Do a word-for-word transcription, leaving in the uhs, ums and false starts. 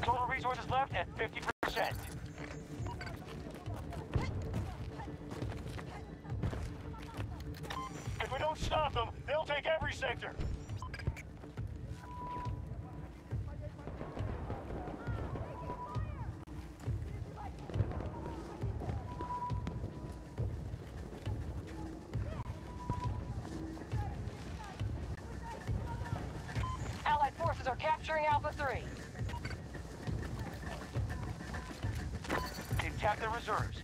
Total resources left at fifty percent. If we don't stop them, they'll take every sector. Allied forces are capturing Alpha three. They've tapped their reserves.